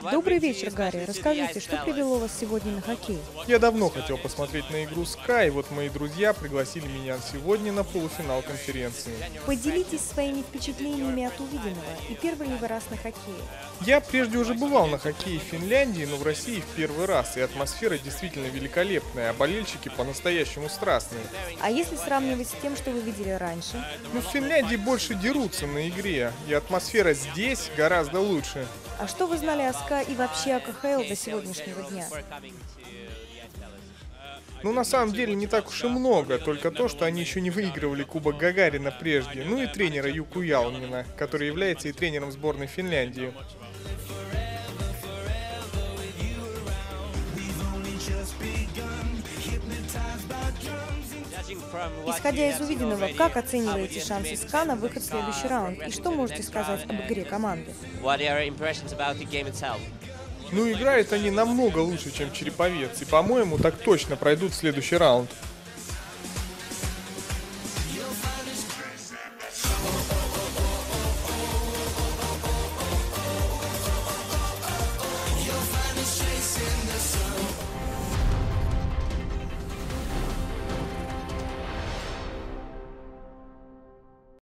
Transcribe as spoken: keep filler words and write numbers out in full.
Добрый вечер, Гарри. Расскажите, что привело вас сегодня на хоккей? Я давно хотел посмотреть на игру Sky, и вот мои друзья пригласили меня сегодня на полуфинал конференции. Поделитесь своими впечатлениями от увиденного. И первый ли вы раз на хоккее? Я прежде уже бывал на хоккее в Финляндии, но в России в первый раз, и атмосфера действительно великолепная, а болельщики по-настоящему страстные. А если сравнивать с тем, что вы видели раньше? Но в Финляндии больше дерутся на игре, и атмосфера здесь гораздо лучше. А что вы знали о СКА и вообще о ка ха эл до сегодняшнего дня? Ну, на самом деле, не так уж и много, только то, что они еще не выигрывали Кубок Гагарина прежде, ну и тренера Юку Ялнина, который является и тренером сборной Финляндии. Исходя из увиденного, как оцениваете шансы СКА на выход в следующий раунд? И что можете сказать об игре команды? Ну, играют они намного лучше, чем Череповец, и, по-моему, так точно пройдут в следующий раунд.